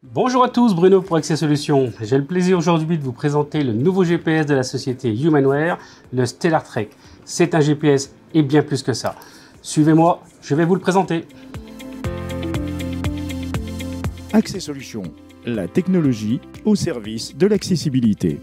Bonjour à tous, Bruno pour Accès Solutions. J'ai le plaisir aujourd'hui de vous présenter le nouveau GPS de la société Humanware, le Stellar Trek. C'est un GPS et bien plus que ça. Suivez-moi, je vais vous le présenter. Accès Solutions, la technologie au service de l'accessibilité.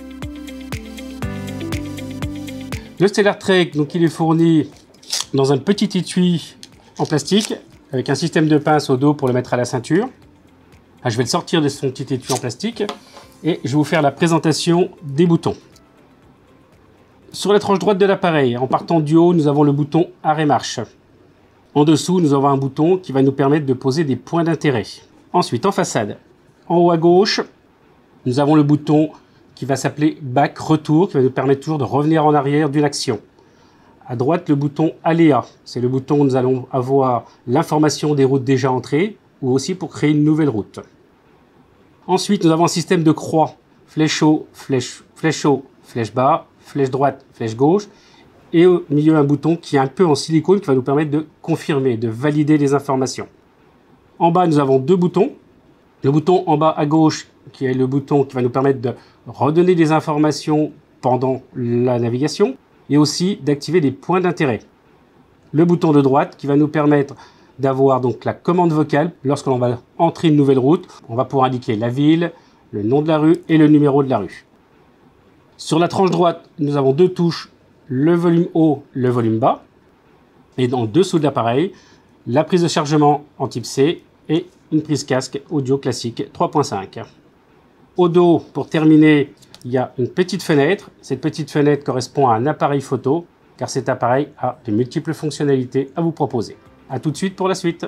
Le Stellar Trek, donc il est fourni dans un petit étui en plastique avec un système de pince au dos pour le mettre à la ceinture. Je vais le sortir de son petit étui en plastique et je vais vous faire la présentation des boutons. Sur la tranche droite de l'appareil, en partant du haut, nous avons le bouton arrêt-marche. En dessous, nous avons un bouton qui va nous permettre de poser des points d'intérêt. Ensuite, en façade, en haut à gauche, nous avons le bouton qui va s'appeler Back Retour, qui va nous permettre toujours de revenir en arrière d'une action. À droite, le bouton Aléa, c'est le bouton où nous allons avoir l'information des routes déjà entrées, ou aussi pour créer une nouvelle route. Ensuite, nous avons un système de croix, flèche haut, flèche bas, flèche droite, flèche gauche, et au milieu un bouton qui est un peu en silicone qui va nous permettre de confirmer, de valider les informations. En bas, nous avons deux boutons. Le bouton en bas à gauche, qui est le bouton qui va nous permettre de redonner des informations pendant la navigation, et aussi d'activer des points d'intérêt. Le bouton de droite qui va nous permettre d'avoir donc la commande vocale. Lorsque l'on va entrer une nouvelle route, on va pouvoir indiquer la ville, le nom de la rue et le numéro de la rue. Sur la tranche droite, nous avons deux touches, le volume haut, le volume bas. Et en dessous de l'appareil, la prise de chargement en type C et une prise casque audio classique 3.5. Au dos, pour terminer, il y a une petite fenêtre. Cette petite fenêtre correspond à un appareil photo, car cet appareil a de multiples fonctionnalités à vous proposer. A tout de suite pour la suite.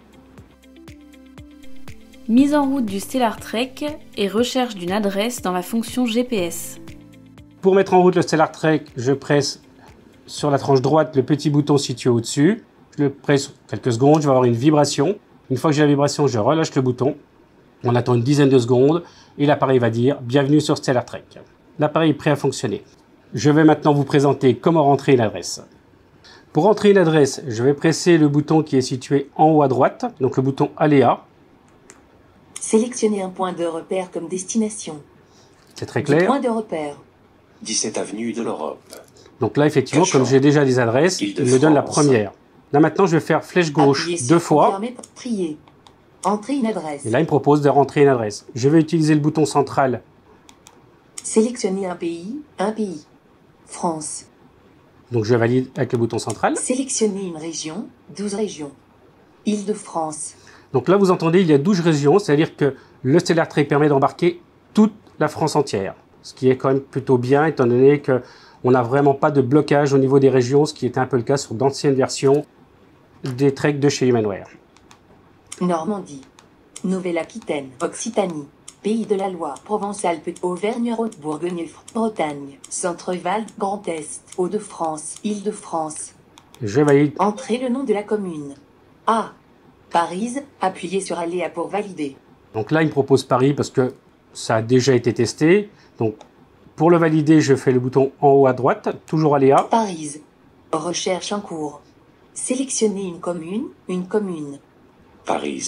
Mise en route du Stellar Trek et recherche d'une adresse dans la fonction GPS. Pour mettre en route le Stellar Trek, je presse sur la tranche droite le petit bouton situé au-dessus. Je le presse quelques secondes, je vais avoir une vibration. Une fois que j'ai la vibration, je relâche le bouton. On attend une dizaine de secondes et l'appareil va dire « Bienvenue sur Stellar Trek ». L'appareil est prêt à fonctionner. Je vais maintenant vous présenter comment rentrer une adresse. Pour entrer une adresse, je vais presser le bouton qui est situé en haut à droite, donc le bouton Aléa. Sélectionnez un point de repère comme destination. C'est très clair. Point de repère. 17 avenue de l'Europe. Donc là, effectivement, comme j'ai déjà des adresses, il me donne la première. Là, maintenant, je vais faire flèche gauche deux fois. Trier. Entrer une adresse. Et là, il me propose de rentrer une adresse. Je vais utiliser le bouton central. Sélectionnez un pays. France. Donc je valide avec le bouton central. Sélectionnez une région, 12 régions. Île-de-France. Donc là, vous entendez, il y a 12 régions, c'est-à-dire que le Stellar Trek permet d'embarquer toute la France entière. Ce qui est quand même plutôt bien, étant donné qu'on n'a vraiment pas de blocage au niveau des régions, ce qui était un peu le cas sur d'anciennes versions des treks de chez Humanware. Normandie, Nouvelle-Aquitaine, Occitanie, Pays de la Loire, Provence-Alpes, Auvergne-Rhône, Bourgogne-Bretagne, Centre-Val, Grand Est, Hauts-de-France, Île-de-France. Je valide. Entrez le nom de la commune. A. Paris, appuyez sur Aléa pour valider. Donc là, il me propose Paris parce que ça a déjà été testé. Donc pour le valider, je fais le bouton en haut à droite, toujours Aléa. Paris. Recherche en cours. Sélectionnez une commune. Paris.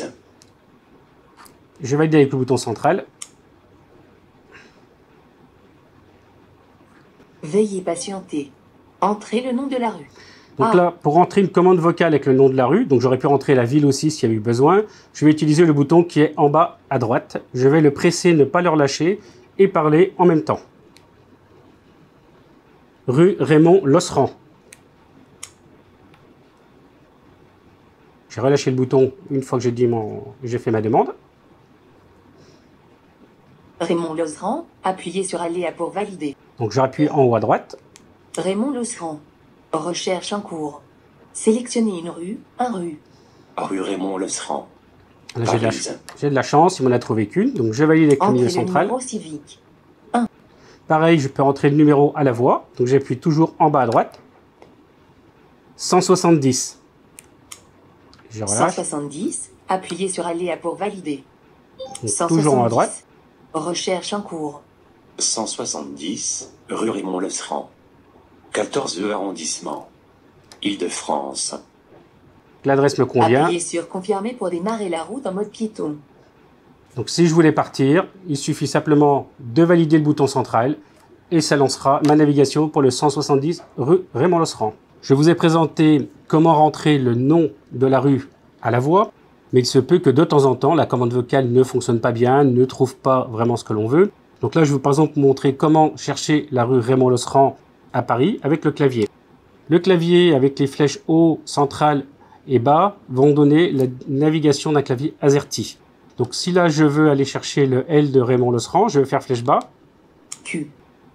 Je valide avec le bouton central. Veuillez patienter. Entrez le nom de la rue. Donc là, pour rentrer une commande vocale avec le nom de la rue, donc j'aurais pu rentrer la ville aussi s'il y a eu besoin, je vais utiliser le bouton qui est en bas à droite. Je vais le presser, ne pas le relâcher et parler en même temps. Rue Raymond Losserand. J'ai relâché le bouton une fois que j'ai fait ma demande. Raymond Losserand, appuyez sur Aléa pour valider. Donc j'appuie en haut à droite. Raymond Losserand. Recherche en cours. Sélectionnez une rue, Rue Raymond Losserand. J'ai de la chance, il m'en a trouvé qu'une. Donc je valide avec le milieu central. Numéro civique. Pareil, je peux rentrer le numéro à la voix. Donc j'appuie toujours en bas à droite. 170. Je relâche. 170, appuyez sur Aléa pour valider. Toujours en haut à droite. Recherche en cours. 170, rue Raymond Losserand. 14e arrondissement. Île-de-France. L'adresse me convient. Appuyez sur confirmer pour démarrer la route en mode piéton. Donc si je voulais partir, il suffit simplement de valider le bouton central et ça lancera ma navigation pour le 170 rue Raymond Losserand. Je vous ai présenté comment rentrer le nom de la rue à la voix, mais il se peut que de temps en temps, la commande vocale ne fonctionne pas bien, ne trouve pas vraiment ce que l'on veut. Donc là, je vais par exemple vous montrer comment chercher la rue Raymond Losserand à Paris avec le clavier. Le clavier avec les flèches haut, centrale et bas vont donner la navigation d'un clavier AZERTY. Donc si là, je veux aller chercher le L de Raymond Losserand, je vais faire flèche bas. Q,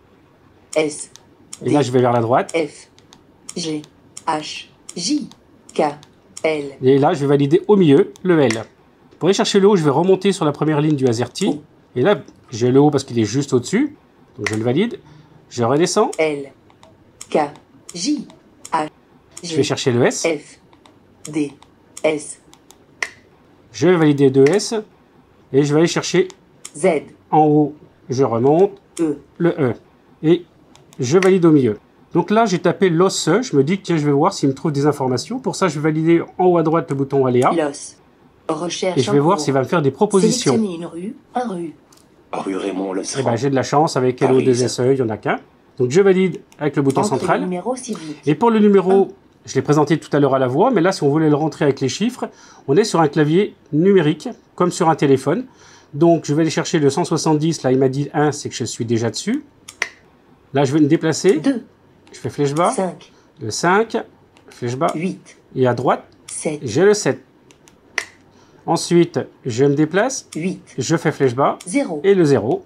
S, Et là, je vais vers la droite. F, G, H, J, K, L. Et là, je vais valider au milieu le L. Pour aller chercher le haut, je vais remonter sur la première ligne du AZERTY. Et là, j'ai le haut parce qu'il est juste au-dessus. Donc je le valide. Je redescends. L, K, J, H, Je vais chercher le S. F, D, S, Je vais valider 2S. Et je vais aller chercher Z, en haut. Je remonte. E, Le E. Et je valide au milieu. Donc là, j'ai tapé LOS. Je me dis que tiens, je vais voir s'il me trouve des informations. Pour ça, je vais valider en haut à droite le bouton Aléa. LOS. Recherche Et je vais voir s'il va me faire des propositions. Sélectionnez une rue, un rue. Rue Raymond Et Losserand. ben, j'ai de la chance avec LO2 Paris. SE, il n'y en a qu'un. Donc je valide avec le bouton Entrez le central. numéro civique. Et pour le numéro, je l'ai présenté tout à l'heure à la voix, mais là, si on voulait le rentrer avec les chiffres, on est sur un clavier numérique, comme sur un téléphone. Donc, je vais aller chercher le 170. Là, il m'a dit 1, c'est que je suis déjà dessus. Là, je vais me déplacer. 2, Je fais flèche bas. 5, Le 5, flèche bas. 8, Et à droite, 7, j'ai le 7. Ensuite, je me déplace. 8, Je fais flèche bas. 0, Et le 0.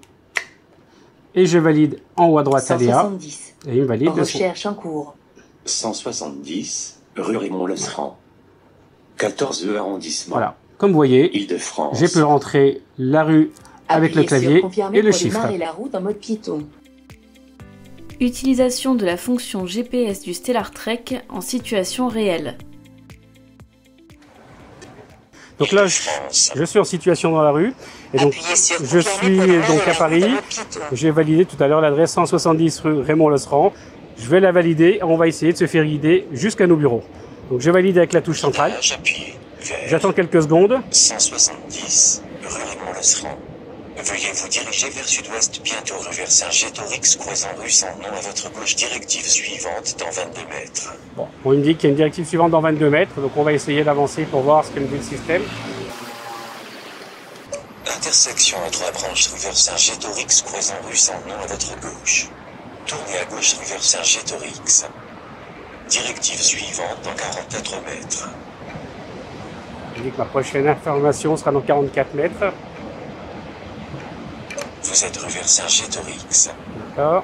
Et je valide en haut à droite Aléa. 170. Et il me valide le son. Recherche en cours. 170 rue Raymond Losserand. 14e arrondissement. Voilà. Comme vous voyez, Île-de-France. j'ai pu rentrer la rue avec le Appuyez sur clavier confirmer et le pour chiffre. démarrer la route en mode piéton. Utilisation de la fonction GPS du Stellar Trek en situation réelle. Donc là, je suis en situation dans la rue. Et donc, Appuyez sur je suis confirmer pour donc à démarrer la Paris. route en mode piéton. J'ai validé tout à l'heure l'adresse 170 rue Raymond Losserand. Je vais la valider. On va essayer de se faire guider jusqu'à nos bureaux. Donc, je valide avec la touche centrale. Appuyez vers J'attends quelques secondes. 170 rue Raymond Losserand. Veuillez vous diriger vers sud-ouest, bientôt rue vers Saint-Gétorix, croisant rue sans nom à votre gauche, directive suivante dans 22 mètres. Bon, on me dit qu'il y a une directive suivante dans 22 mètres. Donc, on va essayer d'avancer pour voir ce que me dit le système. Intersection à 3 branches rue vers Saint-Gétorix, croisant rue sans nom à votre gauche. Tournez à gauche rue vers Saint-Gétorix. Directive suivante dans 44 mètres. Il dit que ma prochaine information sera dans 44 mètres. Vous êtes rue vers Saint-Gétorix. D'accord.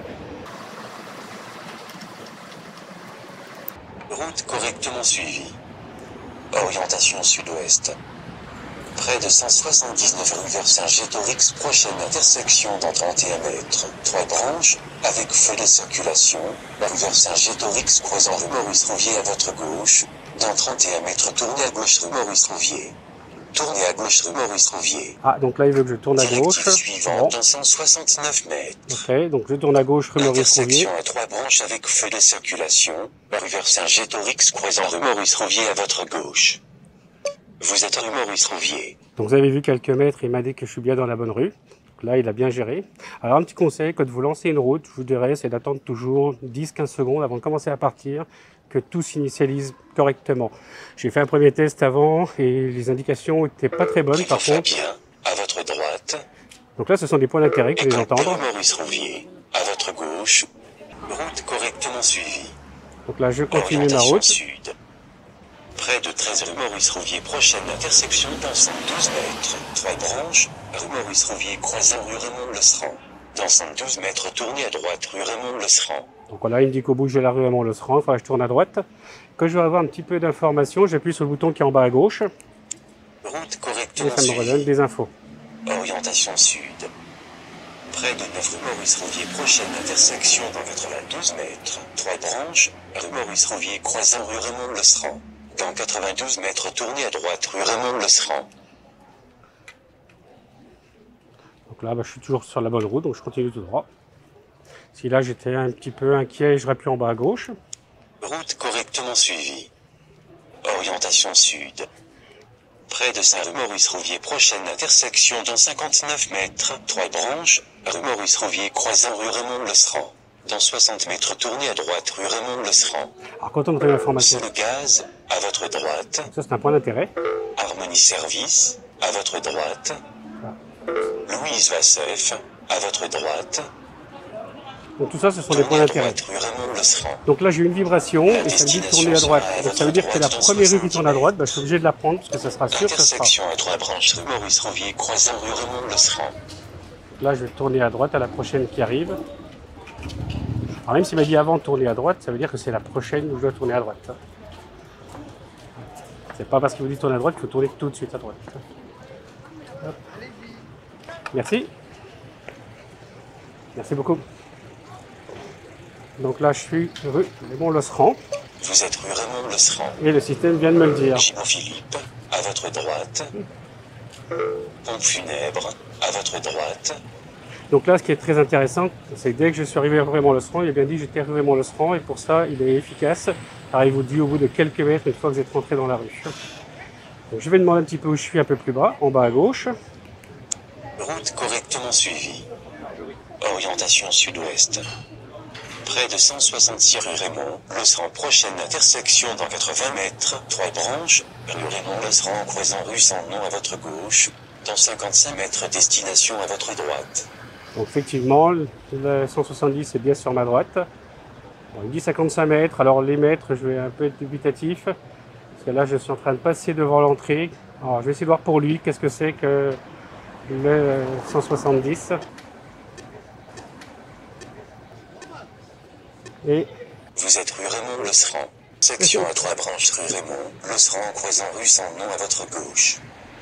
Route correctement suivie. Orientation sud-ouest. Près de 179 rue vers Saint-Gétorix, prochaine intersection dans 31 mètres. 3 branches, avec feu de circulation. Rue vers Saint-Gétorix, croisant rue Maurice-Rouvier à votre gauche. Dans 31 mètres, tournez à gauche rue Maurice-Rouvier. Tournez à gauche rue Maurice-Rouvier. Ah, donc là, il veut que je tourne à gauche. Directive suivante Bon. dans 169 mètres. Ok, donc je tourne à gauche rue Maurice-Rouvier. Intersection à 3 branches avec feu de circulation. Rue vers Saint-Gétorix, croisant rue Maurice-Rouvier à votre gauche. Vous êtes rue Maurice-Rouvier. Donc vous avez vu quelques mètres, il m'a dit que je suis bien dans la bonne rue. Donc là, il a bien géré. Alors un petit conseil, quand vous lancez une route, je vous dirais, c'est d'attendre toujours 10-15 secondes avant de commencer à partir, que tout s'initialise correctement. J'ai fait un premier test avant et les indications n'étaient pas très bonnes par Très contre. bien. À votre droite. Donc là, ce sont des points d'intérêt que vous allez entendre. Rue Maurice-Rouvier. À votre gauche. Route correctement suivie. Donc là, je continue ma Orientation route. sud. Près de 13 rue Maurice-Rouvier, prochaine intersection dans 112 mètres. 3 branches, rue Maurice-Rouvier, croisant rue Raymond-Losserand. Dans 112 mètres, tournez à droite, rue Raymond-Losserand. Donc voilà, il me dit qu'au bout de la rue Raymond-Losserand, il faudra que je tourne à droite. Quand je vais avoir un petit peu d'informations, j'appuie sur le bouton qui est en bas à gauche Route et correctement ça me redonne suivie. des infos. Orientation sud. Près de 9 rue Maurice-Rouvier, prochaine intersection dans 92 mètres. 3 branches, rue Maurice-Rouvier, croisant rue Raymond-Losserand. Dans 92 mètres, tournez à droite, rue Raymond-Losserand. Donc là, je suis toujours sur la bonne route, donc je continue tout droit. Si là, j'étais un petit peu inquiet, je rappuie en bas à gauche. Route correctement suivie. Orientation sud. Près de Saint-Rue Maurice-Rouvier, prochaine intersection dans 59 mètres, 3 branches, rue Maurice-Rouvier croisant rue Raymond-Lesserand. Dans 60 mètres, tournez à droite, rue Raymond-Lesserand. Alors quand on a l'information, C'est le gaz, à votre droite. ça c'est un point d'intérêt. Harmonie Service, à votre droite. Louise Vassef, à votre droite. Donc tout ça, ce sont des points Tournez à d'intérêt. droite, rue Raymond-Lesserand. Donc là, j'ai eu une vibration et ça me dit de tourner à droite. Donc ça veut dire que la première rue qui tourne à droite, bah, je suis obligé de la prendre parce que ça sera sûr que ça sera. Intersection à 3 branches, rue Maurice-Rouvier croisant rue Raymond-Lesserand. Là, je vais tourner à droite à la prochaine qui arrive. Alors même s'il m'a dit avant de tourner à droite, ça veut dire que c'est la prochaine où je dois tourner à droite. C'est pas parce qu'il vous dit tourner à droite qu'il faut tourner tout de suite à droite. Hop. Merci. Merci beaucoup. Donc là, je suis rue Raymond-Lesserand Vous êtes rue Raymond-Lesserand. et le système vient de me le dire. Gimon Philippe, à votre droite. Pompe funèbre, à votre droite. Donc là, ce qui est très intéressant, c'est que dès que je suis arrivé à Raymond-Lesserand, il a bien dit que j'étais à Raymond-Lesserand et pour ça, il est efficace. Alors, il vous dit au bout de quelques mètres, une fois que vous êtes rentré dans la rue. Donc, je vais demander un petit peu où je suis, un peu plus bas, en bas à gauche. Route correctement suivie. Orientation sud-ouest. Près de 166 rue Raymond-Lesserand, prochaine intersection dans 80 mètres, 3 branches, rue Raymond-Lesserand croisant rue sans nom à votre gauche, dans 55 mètres destination à votre droite. Donc effectivement, le 170 est bien sur ma droite. Bon, il dit 55 mètres, alors les mètres, je vais un peu être dubitatif. Parce que là, je suis en train de passer devant l'entrée. Alors je vais essayer de voir pour lui, qu'est-ce que c'est que le 170. Et Vous êtes rue Raymond-Lesserand. Section à 3 branches rue Raymond-Lesserand croisant rue sans nom à votre gauche.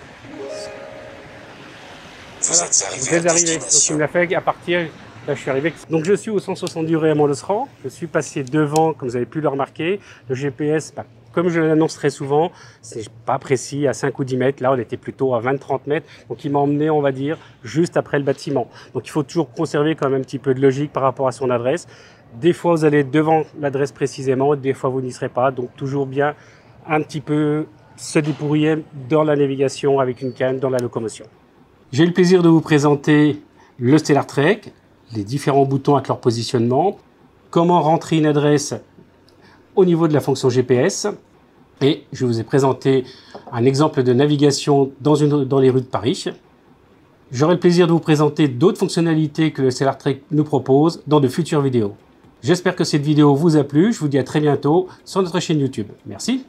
Vous voilà, êtes arrivé vous êtes à arrivé. Donc il destination. me l'a fait à partir. Là, je suis arrivé. Donc je suis au 170 Raymond-Lesserand. Je suis passé devant, comme vous avez pu le remarquer. Le GPS, bah, comme je l'annonce très souvent, c'est pas précis, à 5 ou 10 mètres. Là, on était plutôt à 20-30 mètres. Donc il m'a emmené, on va dire, juste après le bâtiment. Donc il faut toujours conserver quand même un petit peu de logique par rapport à son adresse. Des fois, vous allez devant l'adresse précisément, des fois, vous n'y serez pas. Donc toujours bien un petit peu se débrouiller dans la navigation avec une canne, dans la locomotion. J'ai eu le plaisir de vous présenter le Stellar Trek, les différents boutons avec leur positionnement, comment rentrer une adresse au niveau de la fonction GPS, et je vous ai présenté un exemple de navigation dans les rues de Paris. J'aurai le plaisir de vous présenter d'autres fonctionnalités que le Stellar Trek nous propose dans de futures vidéos. J'espère que cette vidéo vous a plu, je vous dis à très bientôt sur notre chaîne YouTube. Merci.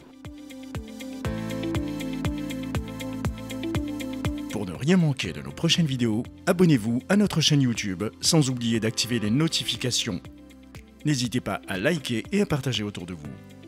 Pour ne rien manquer de nos prochaines vidéos, abonnez-vous à notre chaîne YouTube sans oublier d'activer les notifications. N'hésitez pas à liker et à partager autour de vous.